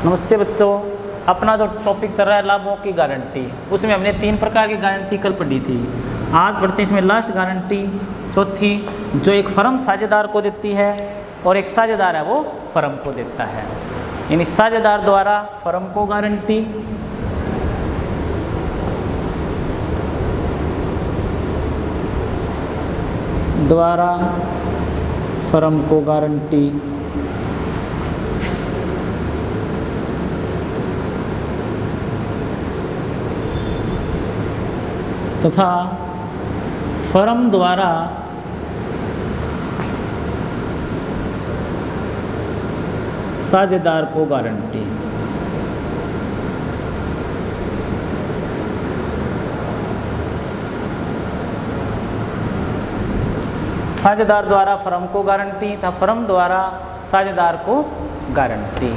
नमस्ते बच्चों, अपना जो टॉपिक चल रहा है लाभों की गारंटी, उसमें हमने 3 प्रकार की गारंटी कल पढ़ी थी। आज पढ़ते हैं इसमें लास्ट गारंटी, चौथी, जो एक फर्म साझेदार को देती है और एक साझेदार है वो फर्म को देता है। यानी साझेदार द्वारा फर्म को गारंटी, द्वारा फर्म को गारंटी, तथा फर्म द्वारा साझेदार को गारंटी। साझेदार द्वारा फर्म को गारंटी तथा फर्म द्वारा साझेदार को गारंटी।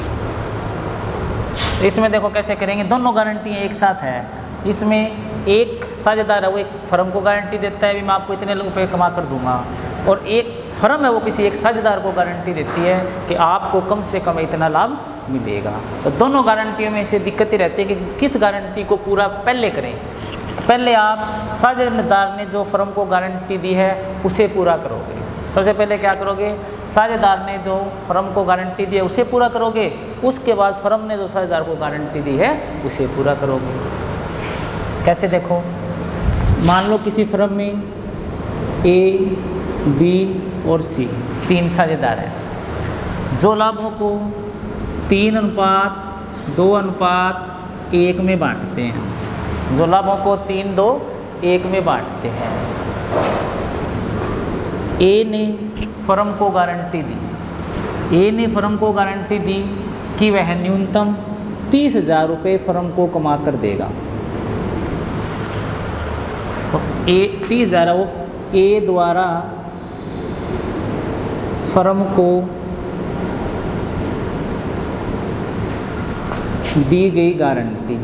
इसमें देखो कैसे करेंगे, दोनों गारंटी एक साथ है। इसमें एक साझेदार है वो एक फर्म को गारंटी देता है, भी मैं आपको इतने रुपए कमा कर दूंगा, और एक फर्म है वो किसी एक साझेदार को गारंटी देती है कि आपको कम से कम इतना लाभ मिलेगा। तो दोनों गारंटियों में से दिक्कत ही रहती है कि किस गारंटी को पूरा पहले करें। पहले आप साझेदार ने जो फर्म को गारंटी दी है उसे पूरा करोगे। सबसे पहले क्या करोगे, साझेदार ने जो फर्म को गारंटी दी है उसे पूरा करोगे, उसके बाद फर्म ने जो साझेदार को गारंटी दी है उसे पूरा करोगे। कैसे देखो, मान लो किसी फर्म में ए, बी और सी 3 साझेदार हैं जो लाभों को 3:2:1 में बांटते हैं। जो लाभों को 3:2:1 में बांटते हैं। ए ने फर्म को गारंटी दी, ए ने फर्म को गारंटी दी कि वह न्यूनतम 30,000 रुपये फर्म को कमा कर देगा। तो ए 30,000 वो ए द्वारा फर्म को दी गई गारंटी।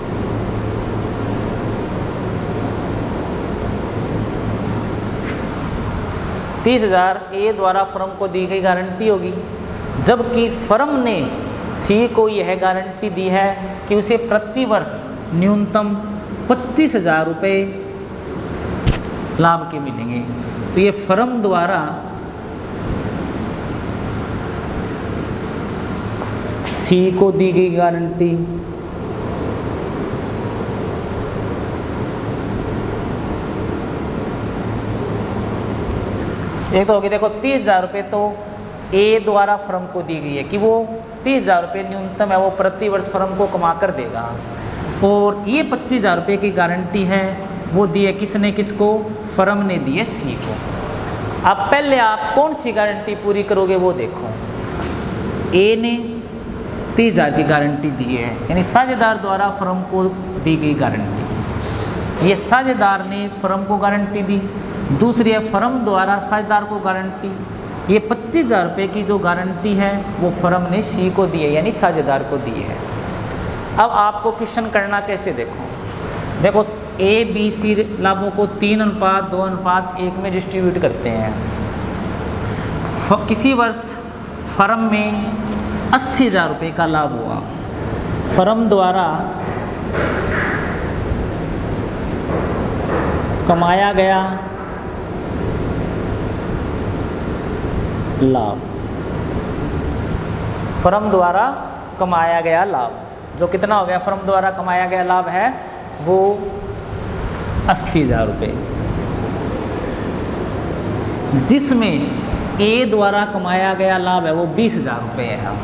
ए द्वारा फर्म को दी गई गारंटी होगी, जबकि फर्म ने सी को यह गारंटी दी है कि उसे प्रति वर्ष न्यूनतम 25,000 रुपये लाभ के मिलेंगे। तो ये फर्म द्वारा सी को दी गई गारंटी, एक तो होगी, देखो 30,000 रुपये तो ए द्वारा फर्म को दी गई है कि वो 30,000 रुपये न्यूनतम है वो प्रति वर्ष फर्म को कमा कर देगा, और ये 25,000 रुपये की गारंटी है वो दी है किसने, किसको, फर्म ने दी है सी को। अब पहले आप कौन सी गारंटी पूरी करोगे वो देखो। ए ने 30,000 की गारंटी दी है, यानी साझेदार द्वारा फर्म को दी गई गारंटी। ये साझेदार ने फर्म को गारंटी दी। दूसरी है फर्म द्वारा साझेदार को गारंटी। ये 25,000 रुपये की जो गारंटी है वो फर्म ने सी को दी है, यानी साझेदार को दी है। अब आपको क्वेश्चन करना कैसे, देखो ए, बी, सी लाभों को 3:2:1 में डिस्ट्रीब्यूट करते हैं। किसी वर्ष फर्म में 80,000 रुपये का लाभ हुआ। फर्म द्वारा कमाया गया लाभ, फर्म द्वारा कमाया गया लाभ जो कितना हो गया, फर्म द्वारा कमाया गया लाभ है वो 80,000 रुपये, जिसमें ए द्वारा कमाया गया लाभ है वो 20,000 रुपये है।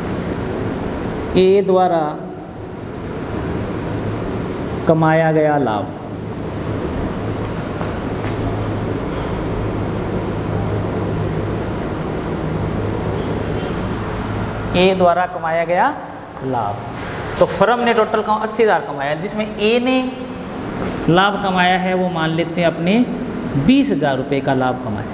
ए द्वारा कमाया गया लाभ ए द्वारा कमाया गया लाभ, तो फर्म ने टोटल 80,000 कमाया, जिसमें ए ने लाभ कमाया है वो मान लेते हैं अपने 20,000 रुपये का लाभ कमाया,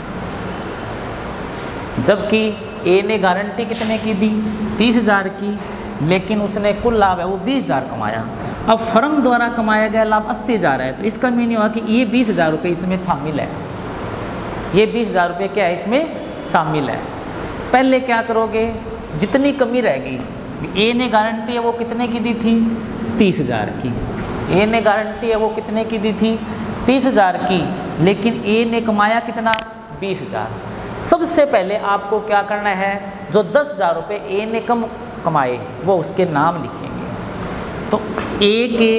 जबकि ए ने गारंटी कितने की दी, 30,000 की, लेकिन उसने कुल लाभ है वो 20,000 कमाया। अब फर्म द्वारा कमाया गया लाभ 80,000 है, तो इसका मीनिंग हुआ कि ये 20,000 रुपये इसमें शामिल है, ये 20,000 रुपये क्या है इसमें शामिल है। पहले क्या करोगे, जितनी कमी रहेगी ए ने गारंटी है वो कितने की दी थी? 30,000 की। ए ने गारंटी है वो कितने की दी थी? 30,000 की। लेकिन ए ने कमाया कितना? 20,000। सबसे पहले आपको क्या करना है, जो 10,000 रुपये ए ने कमाए वो उसके नाम लिखेंगे। तो ए के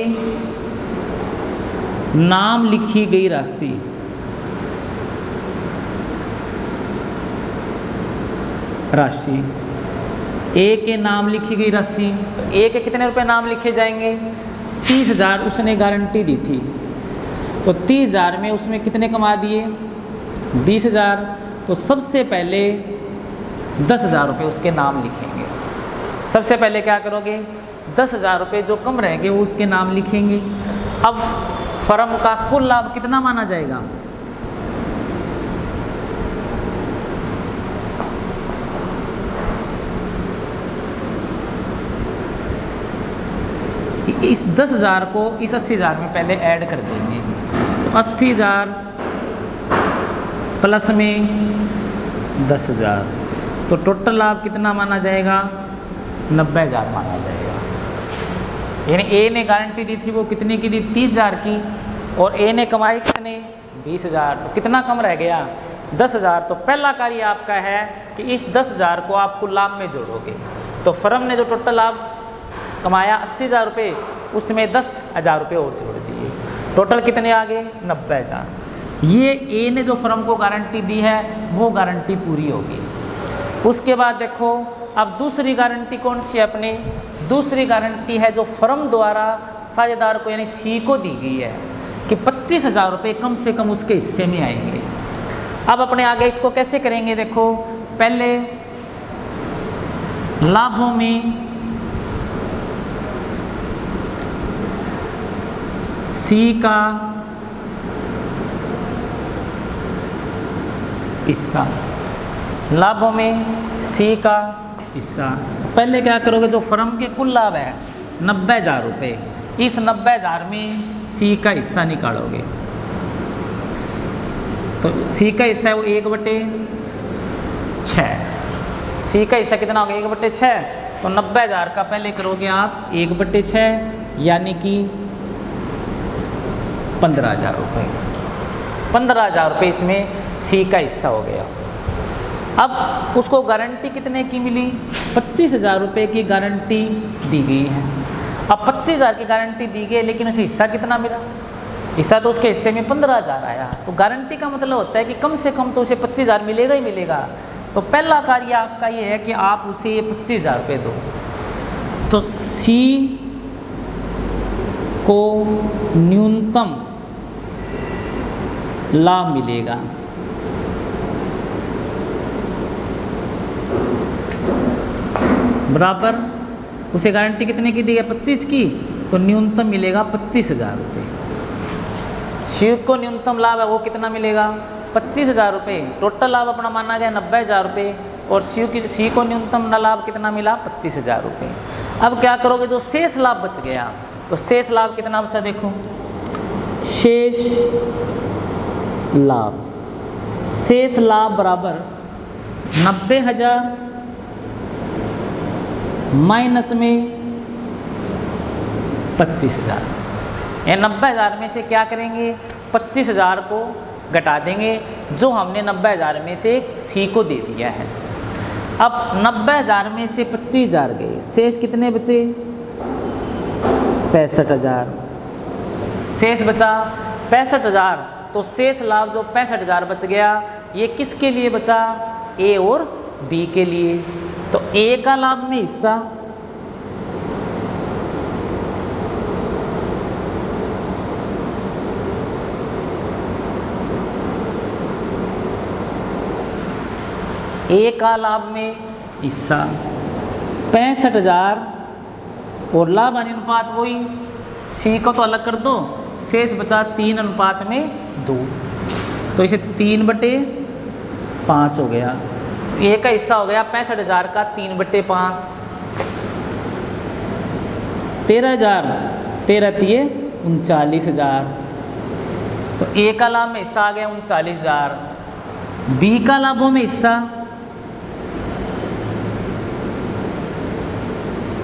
नाम लिखी गई राशि ए के नाम लिखी गई राशि, तो ए के कितने रुपए नाम लिखे जाएंगे? 30,000 उसने गारंटी दी थी, तो 30,000 में उसमें कितने कमा दिए? 20,000। तो सबसे पहले 10,000 रुपये उसके नाम लिखेंगे। सबसे पहले क्या करोगे? 10,000 रुपये जो कम रहेंगे वो उसके नाम लिखेंगे। अब फर्म का कुल लाभ कितना माना जाएगा? इस 10,000 को इस 80,000 में पहले ऐड कर देंगे। तो 80,000 प्लस में 10,000, तो टोटल लाभ कितना माना जाएगा? 90,000 माना जाएगा। यानी ए ने गारंटी दी थी वो कितने की दी? 30,000 की, और ए ने कमाई कितने? 20,000। तो कितना कम रह गया? 10,000। तो पहला कार्य आपका है कि इस 10,000 को आप कुल लाभ में जोड़ोगे। तो फर्म ने जो टोटल लाभ कमाया 80,000 रुपये, उसमें 10,000 रुपये और जोड़ दिए, टोटल कितने आ गए? 90,000। ये ए ने जो फर्म को गारंटी दी है वो गारंटी पूरी होगी। उसके बाद देखो अब दूसरी गारंटी कौन सी है अपने? दूसरी गारंटी है जो फर्म द्वारा साझेदार को यानी सी को दी गई है कि 25,000 रुपये कम से कम उसके हिस्से में आएंगे। अब अपने आगे इसको कैसे करेंगे? देखो पहले लाभों में सी का हिस्सा, लाभों में सी का हिस्सा। पहले क्या करोगे? जो फर्म के कुल लाभ है 90,000 रुपये, इस 90,000 में सी का हिस्सा निकालोगे। तो सी का हिस्सा है वो 1/6। सी का हिस्सा कितना होगा? 1/6। तो 90,000 का पहले करोगे आप 1/6 यानी कि 15,000 रुपये। 15,000 रुपये इसमें सी का हिस्सा हो गया। अब उसको गारंटी कितने की मिली? 25,000 रुपये की गारंटी दी गई है। अब 25,000 की गारंटी दी गई, लेकिन उसे हिस्सा कितना मिला? हिस्सा तो उसके हिस्से में 15,000 आया। तो गारंटी का मतलब होता है कि कम से कम तो उसे 25,000 मिलेगा ही मिलेगा। तो पहला कार्य आपका ये है कि आप उसे ये 25,000 रुपये दो। तो सी को न्यूनतम लाभ मिलेगा। बराबर उसे गारंटी कितने की दी है? 25 की, तो न्यूनतम मिलेगा 25,000 रुपये। शिव को न्यूनतम लाभ है वो कितना मिलेगा? 25,000 रुपये। टोटल लाभ अपना माना गया 90,000 रुपये, और सी को न्यूनतम लाभ कितना मिला? 25,000 रुपये। अब क्या करोगे? जो शेष लाभ बच गया, तो शेष लाभ कितना बचा? देखो शेष लाभ, शेष लाभ बराबर 90,000 माइनस में 25,000। ये 90,000 में से क्या करेंगे? 25,000 को घटा देंगे जो हमने 90,000 में से सी को दे दिया है। अब 90,000 में से 25,000 गए, शेष कितने बचे? 65,000। शेष बचा 65,000। तो शेष लाभ जो 65,000 बच गया, ये किसके लिए बचा? ए और बी के लिए। तो ए का लाभ में हिस्सा ए का लाभ में हिस्सा 65,000, और लाभ अनुपात वही, सी को तो अलग कर दो, शेष बचा 3:2। तो इसे 3/5 हो गया। ए का हिस्सा हो गया 65,000 का 3/5, 13,000, 13 39,000। तो ए का लाभ में हिस्सा आ गया 39,000। बी का लाभों में हिस्सा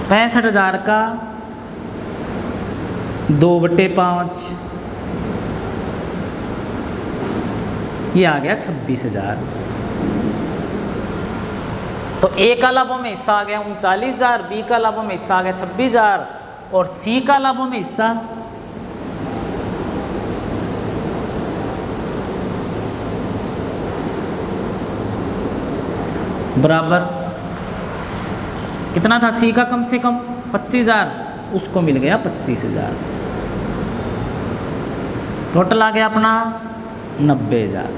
65,000 का 2/5, ये आ गया 26,000। तो ए का लाभों में हिस्सा आ गया 39,000, बी का लाभों में हिस्सा आ गया 26,000 और सी का लाभों में हिस्सा बराबर कितना था, सी का कम से कम 25,000, उसको मिल गया 25,000। टोटल आ गया अपना 90,000।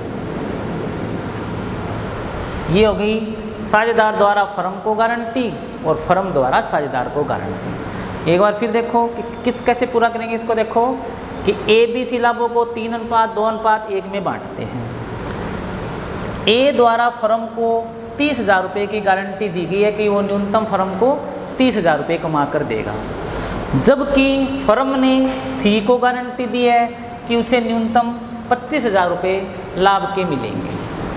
ये हो गई साझेदार द्वारा फर्म को गारंटी और फर्म द्वारा साझेदार को गारंटी। एक बार फिर देखो कि किस कैसे पूरा करेंगे इसको। देखो कि ए बी सी लाभों को 3:2:1 में बांटते हैं। ए द्वारा फर्म को 30,000 रुपये की गारंटी दी गई है कि वो न्यूनतम फर्म को 30,000 रुपये कमा कर देगा, जबकि फर्म ने सी को गारंटी दी है कि उसे न्यूनतम 25,000 रुपये लाभ के मिलेंगे।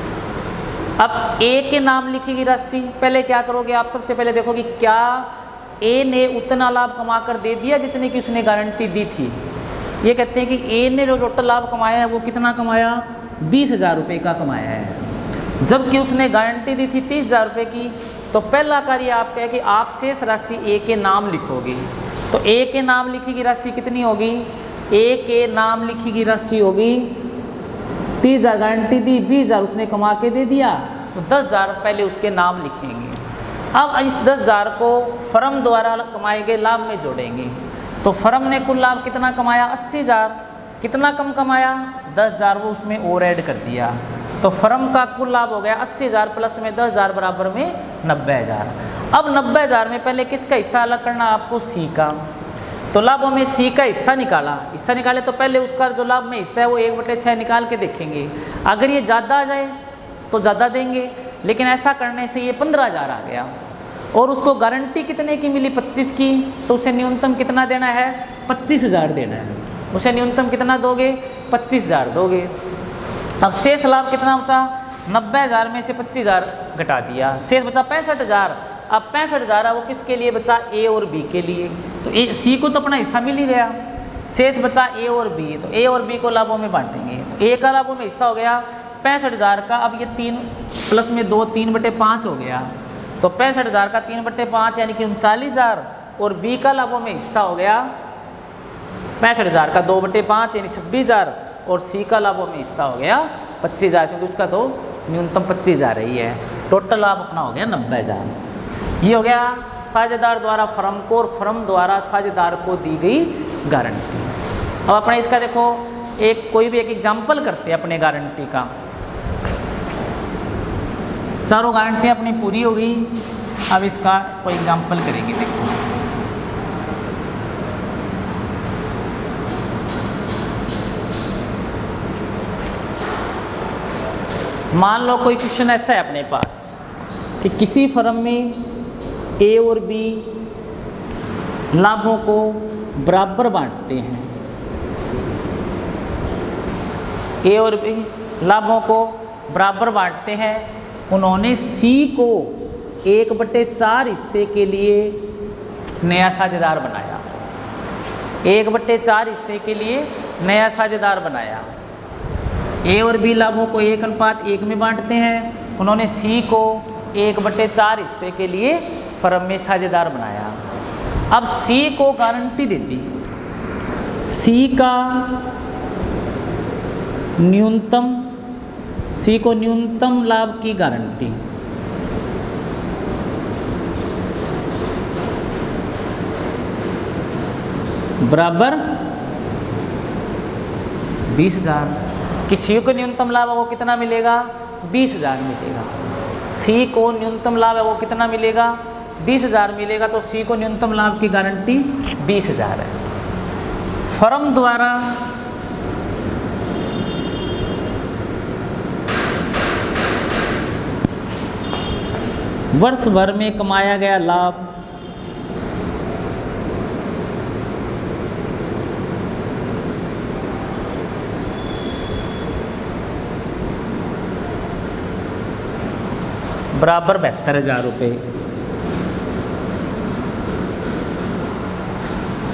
अब ए के नाम लिखेगी राशि। पहले क्या करोगे आप, सबसे पहले देखो कि क्या ए ने उतना लाभ कमा कर दे दिया जितने की उसने गारंटी दी थी। ये कहते हैं कि ए ने जो टोटल लाभ कमाया है वो कितना कमाया, 20,000 रुपये का कमाया है, जबकि उसने गारंटी दी थी 30,000 रुपये की। तो पहला कार्य आपका है कि आप शेष राशि ए के नाम लिखोगे। तो ए के नाम लिखी गई राशि कितनी होगी, ए के नाम लिखी गई राशि होगी 30,000 गारंटी दी, 20,000 उसने कमा के दे दिया, तो 10,000 पहले उसके नाम लिखेंगे। अब इस 10,000 को फर्म द्वारा कमाए गए लाभ में जोड़ेंगे। तो फर्म ने कुल लाभ कितना कमाया, 80,000। कितना कम कमाया, 10,000 वो उसमें और ऐड कर दिया। तो फर्म का कुल लाभ हो गया 80,000 प्लस में 10,000 बराबर में 90,000। अब 90,000 में पहले किसका हिस्सा अलग करना, आपको सी का। तो लाभों में सी का हिस्सा निकाला। हिस्सा निकाले तो पहले उसका जो लाभ में हिस्सा है वो 1/6 निकाल के देखेंगे। अगर ये ज़्यादा आ जाए तो ज़्यादा देंगे, लेकिन ऐसा करने से ये 15,000 आ गया। और उसको गारंटी कितने की मिली, 25 की, तो उसे न्यूनतम कितना देना है, 25,000 देना है। उसे न्यूनतम कितना दोगे, 25,000 दोगे। अब शेष लाभ कितना बचा, 90,000 में से 25,000 घटा दिया, शेष बचा 65,000। अब 65,000 वो किसके लिए बचा, ए और बी के लिए। तो ए सी को तो अपना हिस्सा मिल ही गया, शेष बचा ए और बी। तो ए और बी को लाभों में बांटेंगे। तो ए का लाभों में हिस्सा हो गया 65,000 का। अब ये 3 प्लस में 2, 3/5 हो गया। तो 65,000 का 3/5 यानी कि 39,000। और बी का लाभों में हिस्सा हो गया 65,000 का 2/5 यानी 26,000। और सी का लाभों में हिस्सा हो गया 25,000, क्योंकि उसका तो न्यूनतम 25,000 ही है। टोटल लाभ अपना हो गया 90,000। ये हो गया साझेदार द्वारा फर्म को और फर्म द्वारा साझेदार को दी गई गारंटी। अब अपने इसका देखो एक कोई भी एक एग्जाम्पल करते हैं अपने गारंटी का। चारों गारंटी अपनी पूरी हो गई। अब इसका कोई एग्जाम्पल करेंगे। देखो मान लो कोई क्वेश्चन ऐसा है अपने पास कि किसी फर्म में ए और बी लाभों को बराबर बांटते हैं। ए और बी लाभों को बराबर बांटते हैं। उन्होंने सी को 1/4 हिस्से के लिए नया साझेदार बनाया। 1/4 हिस्से के लिए नया साझेदार बनाया। ए और बी लाभों को 1:1 में बांटते हैं। उन्होंने सी को 1/4 हिस्से के लिए फर्म में साझेदार बनाया। अब सी को गारंटी दे दी, सी को न्यूनतम लाभ की गारंटी। बराबर 20,000। किसी को न्यूनतम लाभ है वो कितना मिलेगा, 20,000 मिलेगा। सी को न्यूनतम लाभ है वो कितना मिलेगा, 20,000 मिलेगा। तो सी को न्यूनतम लाभ की गारंटी 20,000 है। फर्म द्वारा वर्ष भर में कमाया गया लाभ बराबर 72,000 रुपये।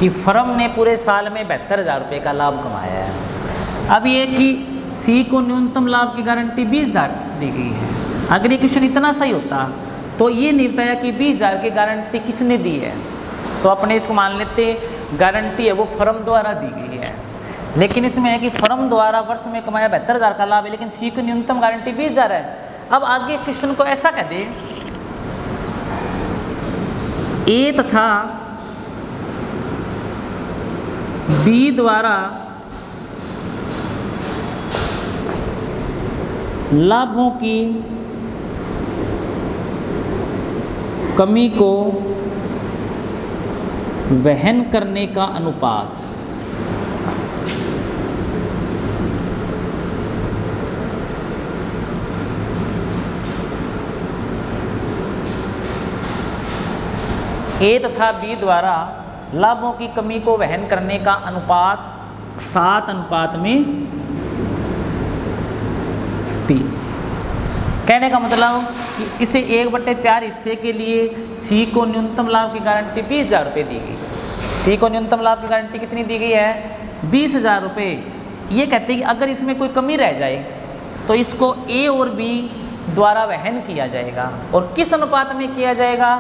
कि फर्म ने पूरे साल में 72,000 रुपये का लाभ कमाया है। अब ये कि सी को न्यूनतम लाभ की गारंटी 20,000 दी गई है। अगर ये क्वेश्चन इतना सही होता तो ये नहीं बताया कि 20,000 की गारंटी किसने दी है, तो अपने इसको मान लेते गारंटी है वो फर्म द्वारा दी गई है। लेकिन इसमें है कि फर्म द्वारा वर्ष में कमाया 72,000 का लाभ है, लेकिन सी की न्यूनतम गारंटी 20,000 है। अब आगे क्वेश्चन को ऐसा कह दे, ए तथा बी द्वारा लाभों की कमी को वहन करने का अनुपात ए तथा बी द्वारा लाभों की कमी को वहन करने का अनुपात 7:3। कहने का मतलब कि इसे 1/4 हिस्से के लिए सी को न्यूनतम लाभ की गारंटी 20,000 रुपये दी गई। सी को न्यूनतम लाभ की गारंटी कितनी दी गई है? 20,000 रुपये। ये कहते हैं कि अगर इसमें कोई कमी रह जाए तो इसको ए और बी द्वारा वहन किया जाएगा। और किस अनुपात में किया जाएगा?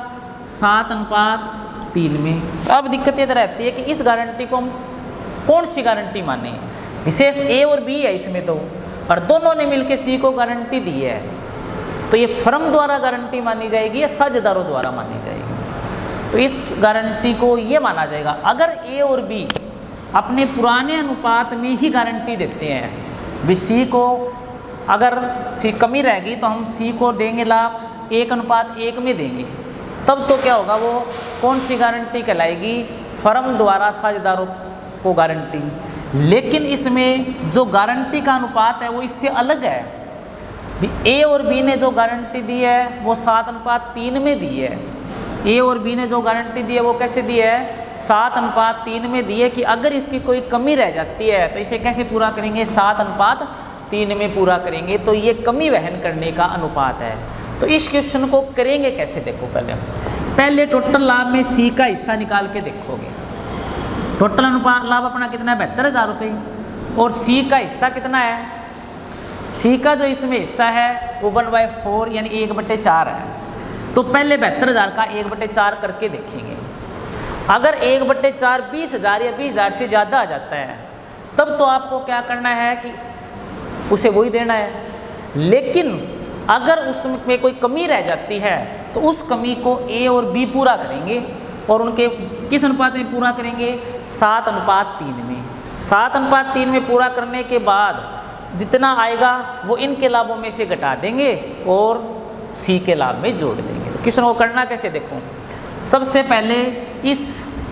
7:3 में। अब दिक्कत ये रहती है कि इस गारंटी को हम कौन सी गारंटी माने? विशेष ए और बी है इसमें तो, और दोनों ने मिलकर सी को गारंटी दी है, तो ये फर्म द्वारा गारंटी मानी जाएगी या साझेदारों द्वारा मानी जाएगी? तो इस गारंटी को ये माना जाएगा अगर ए और बी अपने पुराने अनुपात में ही गारंटी देते हैं। भी सी को अगर सी कमी रहेगी तो हम सी को देंगे लाभ 1:1 में देंगे, तब तो क्या होगा? वो कौन सी गारंटी कहलाएगी? फर्म द्वारा साझेदारों को गारंटी। लेकिन इसमें जो गारंटी का अनुपात है वो इससे अलग है। ए और बी ने जो गारंटी दी है वो 7:3 में दी है। ए और बी ने जो गारंटी दी है वो कैसे दी है? 7:3 में दी है कि अगर इसकी कोई कमी रह जाती है तो इसे कैसे पूरा करेंगे? 7:3 में पूरा करेंगे। तो ये कमी वहन करने का अनुपात है। तो इस क्वेश्चन को करेंगे कैसे? देखो पहले टोटल लाभ में सी का हिस्सा निकाल के देखोगे। टोटल अनुपात लाभ अपना कितना है? 72,000 रुपये। और सी का हिस्सा कितना है? सी का जो इसमें हिस्सा है वो 1/4 यानी 1/4 है। तो पहले 72,000 का 1/4 करके देखेंगे। अगर 1/4 20,000 या 20,000 से ज़्यादा आ जाता है तब तो आपको क्या करना है कि उसे वही देना है। लेकिन अगर उसमें कोई कमी रह जाती है तो उस कमी को ए और बी पूरा करेंगे। और उनके किस अनुपात में पूरा करेंगे? 7:3 में। 7:3 में पूरा करने के बाद जितना आएगा वो इनके लाभों में से घटा देंगे और सी के लाभ में जोड़ देंगे। तो क्वेश्चन को करना कैसे? देखो सबसे पहले इस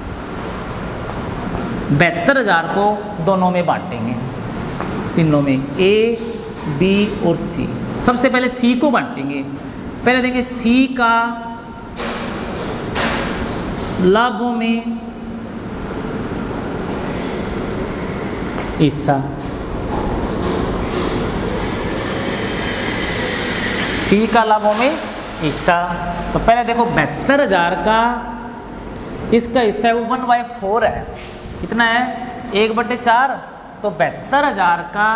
72,000 को दोनों में बांटेंगे, तीनों में, ए बी और सी। सबसे पहले सी को बांटेंगे। पहले देंगे सी का लाभों में हिस्सा। सी का लाभों में हिस्सा। तो पहले देखो 72,000 का इसका हिस्सा है वो 1/4 है। कितना है? 1/4। तो 72,000 का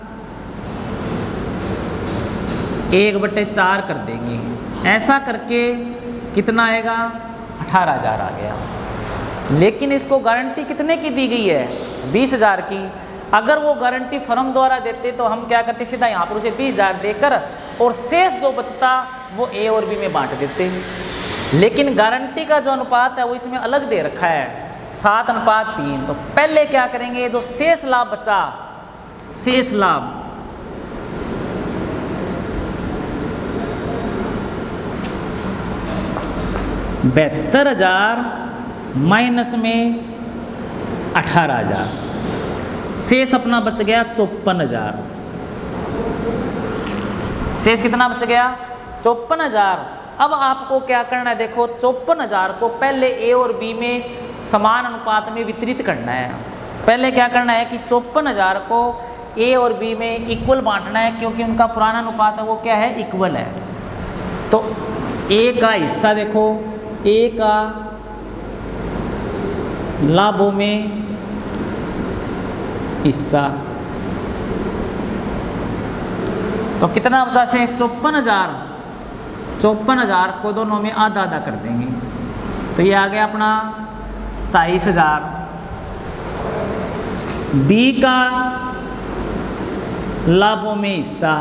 1/4 कर देंगे। ऐसा करके कितना आएगा? 18,000 आ गया। लेकिन इसको गारंटी कितने की दी गई है? 20,000 की। अगर वो गारंटी फर्म द्वारा देते तो हम क्या करते? सीधा यहाँ पर उसे 20,000 देकर और शेष जो बचता वो ए और बी में बांट देते। लेकिन गारंटी का जो अनुपात है वो इसमें अलग दे रखा है, 7:3। तो पहले क्या करेंगे? जो शेष लाभ बचा, शेष लाभ 72,000 माइनस में 18,000, शेष अपना बच गया 54,000। शेष कितना बच गया? 54,000। अब आपको क्या करना है? देखो 54,000 को पहले ए और बी में समान अनुपात में वितरित करना है। पहले क्या करना है कि 54,000 को ए और बी में इक्वल बांटना है, क्योंकि उनका पुराना अनुपात है वो क्या है? इक्वल है। तो ए का हिस्सा देखो, ए का लाभों में हिस्सा। तो कितना बचा से 54,000, 54,000 को दोनों में आधा आधा कर देंगे तो ये आ गया अपना 27,000। बी का लाभों में हिस्सा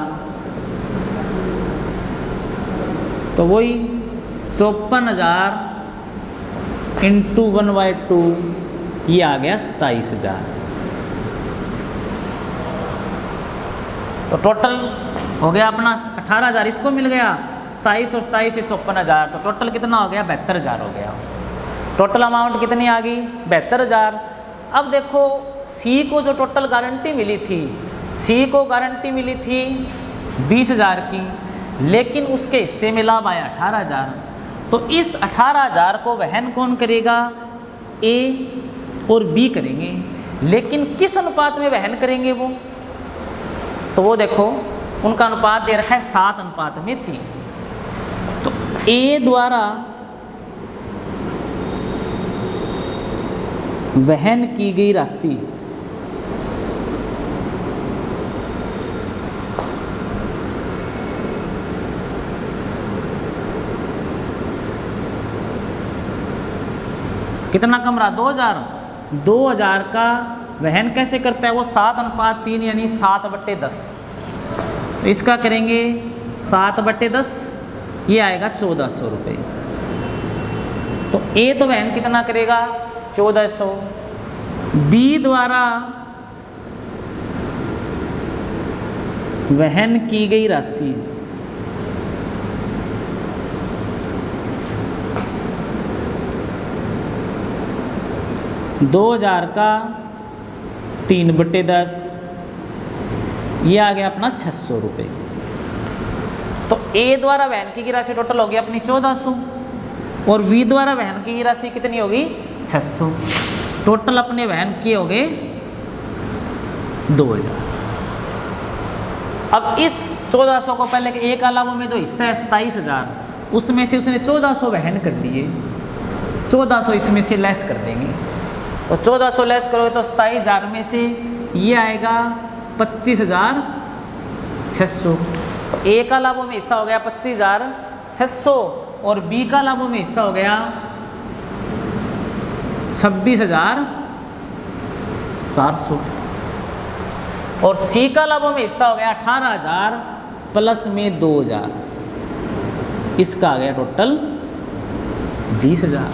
तो वही 54,000 इंटू 1/2 ये आ गया 27,000। तो टोटल हो गया अपना 18,000 इसको मिल गया, 27 और 27 से 54,000, तो टोटल कितना हो गया 72,000 हो गया। टोटल अमाउंट कितनी आ गई 72,000। अब देखो सी को जो टोटल गारंटी मिली थी, सी को गारंटी मिली थी 20,000 की, लेकिन उसके हिस्से में लाभ आया 18,000। तो इस 18,000 को वहन कौन करेगा, ए और बी करेंगे, लेकिन किस अनुपात में वहन करेंगे वो, तो वो देखो उनका अनुपात दे रखा है 7:3। तो ए द्वारा वहन की गई राशि कितना कम रहा 2,000। 2,000 का वहन कैसे करता है वो 7:3 यानी 7/10। तो इसका करेंगे 7/10, ये आएगा 1,400 रुपये। तो ए तो वहन कितना करेगा 1,400। बी द्वारा वहन की गई राशि दो 2,000 का 3/10, ये आ गया अपना 600 रुपये। तो ए द्वारा वहन की राशि टोटल होगी अपनी 1,400 और बी द्वारा वहन की राशि कितनी होगी 600। टोटल अपने वहन किए हो गए 2,000। अब इस 1,400 को पहले ए का लाभों में जो हिस्सा है 27,000, उसमें से उसने 1,400 वहन कर लिए, 1,400 इसमें से लेस कर देंगे। तो 1,400 लेस करोगे तो 27,000 में से ये आएगा 25,600। तो ए का लाभों में हिस्सा हो गया 25,600 और बी का लाभों में हिस्सा हो गया 26,400 और सी का लाभों में हिस्सा हो गया 18,000 प्लस में 2,000, इसका आ गया टोटल 20,000।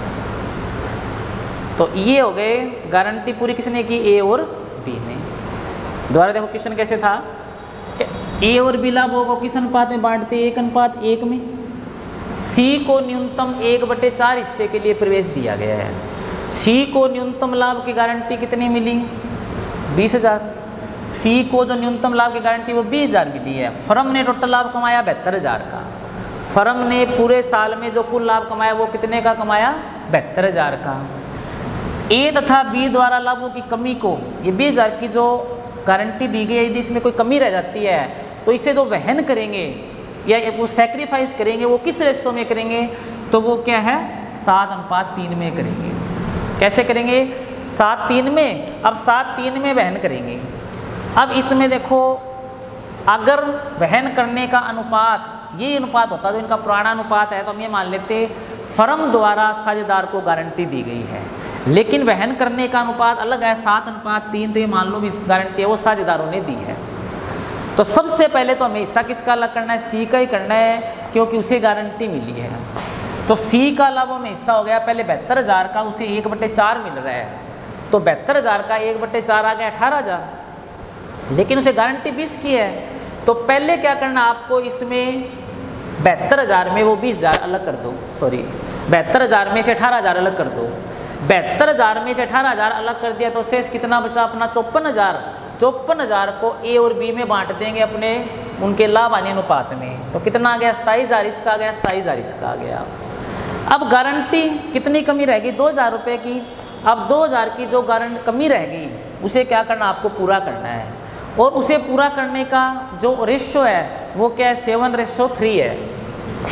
तो ये हो गए गारंटी पूरी किसने की, ए और बी ने। दोबारा देखो क्वेश्चन कैसे था, ए और बी लाभों को किस अनुपात में बांटते, 1:1 में। सी को न्यूनतम 1/4 हिस्से के लिए प्रवेश दिया गया है। सी को न्यूनतम लाभ की गारंटी कितनी मिली 20,000। सी को जो न्यूनतम लाभ की गारंटी वो 20,000 मिली है। फर्म ने टोटल लाभ कमाया 72,000 का। फर्म ने पूरे साल में जो कुल लाभ कमाया वो कितने का कमाया 72,000 का। ए तथा बी द्वारा लाभों की कमी को, ये 20,000 की जो गारंटी दी गई है यदि इसमें कोई कमी रह जाती है तो इसे जो वहन करेंगे या वो सैक्रिफाइस करेंगे वो किस रेशो में करेंगे, तो वो क्या है 7:3 में करेंगे। कैसे करेंगे 7:3 में। अब 7:3 में वहन करेंगे। अब इसमें देखो अगर वहन करने का अनुपात ये अनुपात होता जो इनका पुराना अनुपात है तो हम ये मान लेते फर्म द्वारा साझेदार को गारंटी दी गई है, लेकिन वहन करने का अनुपात अलग है 7:3, तो ये मान लो गारंटी है वो साझेदारों ने दी है। तो सबसे पहले तो हमें हिस्सा किसका अलग करना है, सी का ही करना है क्योंकि उसे गारंटी मिली है। तो सी का लाभों में हिस्सा हो गया पहले 72,000 का, उसे 1/4 मिल रहा है, तो 72,000 का 1/4 आ गया 18,000, लेकिन उसे गारंटी 20 की है। तो पहले क्या करना आपको, इसमें 72,000 में वो 20,000 अलग कर दो, सॉरी 72,000 में से 18,000 अलग कर दो। 72,000 में से 18,000 अलग कर दिया तो शेष कितना बचा अपना 54,000। 54,000 को ए और बी में बांट देंगे अपने उनके लाभ आने अनुपात में, तो कितना आ गया 27,000 इसका आ गया, 27,000 इसका आ गया। अब गारंटी कितनी कमी रहेगी 2,000 रुपये की। अब 2,000 की जो गारंटी कमी रहेगी उसे क्या करना आपको पूरा करना है, और उसे पूरा करने का जो रेशो है वो क्या है 7:3 है।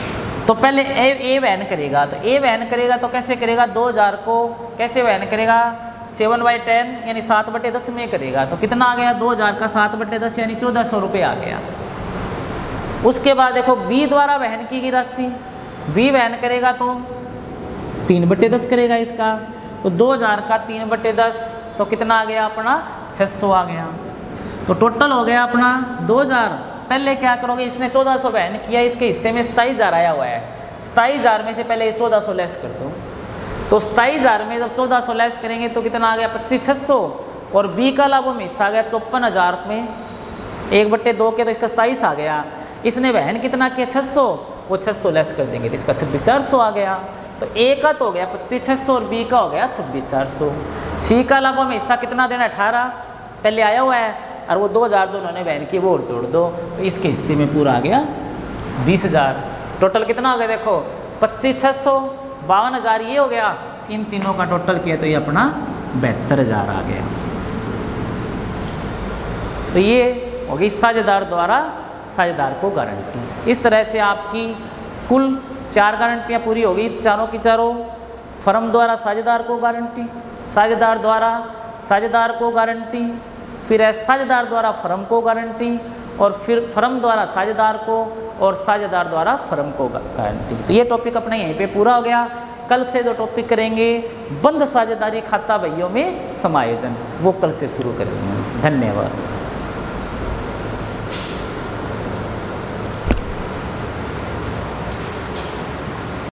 तो पहले ए वहन करेगा, तो ए वहन करेगा तो कैसे करेगा, 2000 को कैसे वहन करेगा, 7/10 यानी 7/10 में करेगा। तो कितना आ गया, 2000 का 7/10 यानी 1400 रुपये आ गया। उसके बाद देखो बी द्वारा वहन की गई राशि, बी वहन करेगा तो 3/10 करेगा इसका। तो 2000 का 3/10 तो कितना आ गया अपना, 600 आ गया। तो टोटल हो गया अपना 2000। पहले क्या करोगे, इसने 1400 वहन किया, इसके हिस्से में 27000 आया हुआ है, 27000 में से पहले 1400 लेस कर दो। तो 27000 में जब 1400 लेस करेंगे तो कितना आ गया, 25600। और बी का लाभ में हिस्सा आ गया 54000 में 1/2 के, तो इसका 27 आ गया। इसने वहन कितना किया, 600, वो 600 लेस कर देंगे तो इसका 26400 आ गया। तो ए का तो हो गया 25600 और बी का हो गया 26400। सी का लाभ में हिस्सा कितना देना, 18 पहले आया हुआ है, और वो 2000 जो उन्होंने वहन की वो और जोड़ दो, तो इसके हिस्से में पूरा आ गया 20000। टोटल कितना हो गया देखो, 25600, 52000 ये हो गया, इन तीनों का टोटल किया तो ये अपना 72000 आ गया। तो ये होगी साझेदार द्वारा साझेदार को गारंटी। इस तरह से आपकी कुल 4 गारंटियाँ पूरी होगी, चारों की चारों। फर्म द्वारा साझेदार को गारंटी, साझेदार द्वारा साझेदार को गारंटी, फिर है साझेदार द्वारा फर्म को गारंटी, और फिर फर्म द्वारा साझेदार को, और साझेदार द्वारा फर्म को गारंटी। तो ये टॉपिक अपना यहीं पे पूरा हो गया। कल से जो टॉपिक करेंगे बंद साझेदारी खाता बहियों में समायोजन, वो कल से शुरू करेंगे। धन्यवाद।